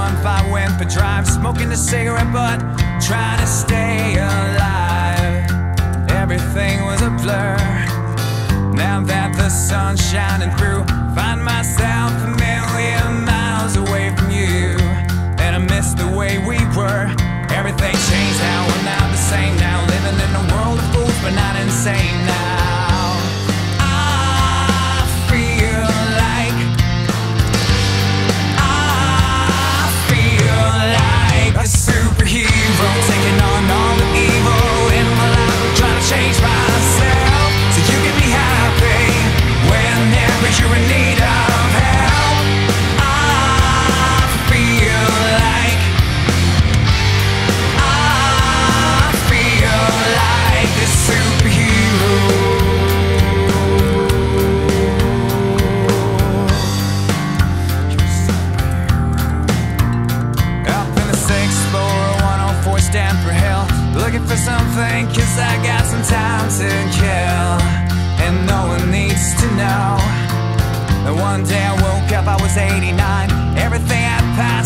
bonfire, went for drive, smoking a cigarette but trying to stay alive. Everything was a blur. Now that the sun's shining through, find myself a million miles away from you, and I miss the way we were. Everything changed now, we're not the same now, living in a world of fools but not insane now. I feel like a superhero, taking on all the evil in my life. I'm trying to change myself so you can be happy whenever you're in need of help. I feel like a superhero. Up in the 6th floor of 104 Stanford Hill, looking for something cause I got some time to kill, and no one needs to know that one day I woke up, I was 89. Everything had passed